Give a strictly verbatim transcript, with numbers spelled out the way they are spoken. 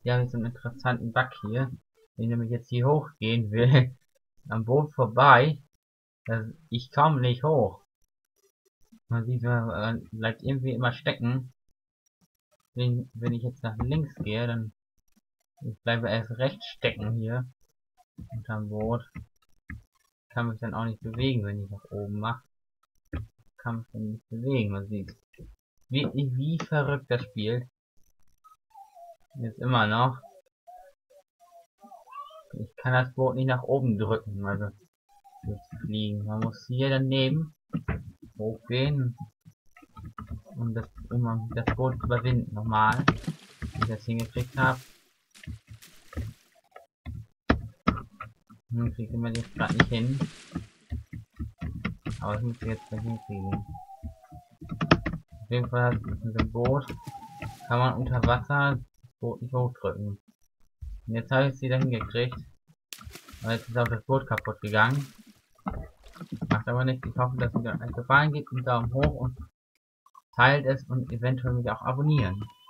hier habe ich so einen interessanten Bug hier. Wenn ich nämlich jetzt hier hochgehen will, am Boot vorbei, das, ich komme nicht hoch. Man sieht, man äh, bleibt irgendwie immer stecken. Wenn, wenn ich jetzt nach links gehe, dann ich bleibe erst recht stecken hier unterm Boot. Kann mich dann auch nicht bewegen, wenn ich nach oben mache. Kann mich dann nicht bewegen, man sieht. Wie, wie verrückt das spielt. Jetzt immer noch. Ich kann das Boot nicht nach oben drücken, also zu fliegen. Man muss hier daneben hochgehen, um das, um das Boot zu überwinden. Normal, wie ich das hingekriegt habe. Hm, kriege ich mir jetzt gerade nicht hin. Aber das muss ich jetzt gleich hinkriegen. Auf jeden Fall mit dem Boot kann man unter Wasser das Boot nicht hochdrücken. Und jetzt habe ich es wieder hingekriegt. Aber jetzt ist auch das Boot kaputt gegangen. Macht aber nichts. Ich hoffe, dass es euch gefallen gibt. Einen Daumen hoch und teilt es und eventuell mich auch abonnieren.